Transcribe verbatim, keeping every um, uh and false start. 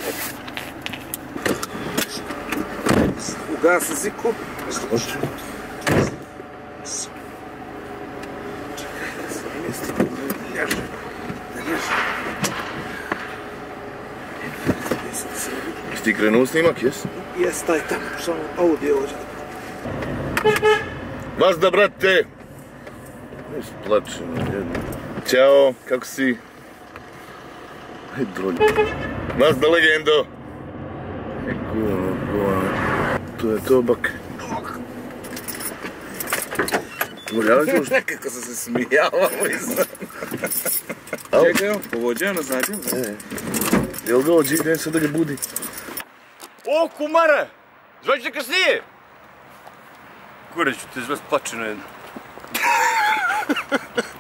Ugasi ziku. Može. Čekaj, da se mjesti. Da lježe. Da lježe. Jesi ti krenuo snimak, jes? Jes, taj tamo, samo audio ovdje. Vazda, brate! Ne splačemo, jedno. Ćao, kako si? Aj, drolj. Vazda, legendo! E, guno, guno. To je tobak. Nekako sam se smijavao iza. Čekaj, evo, povođeno, znači? E, jel dođi, idem sad da ga budi. O, kumare! Zvaći te kasnije! Kure ću te zvest pačinu jednu.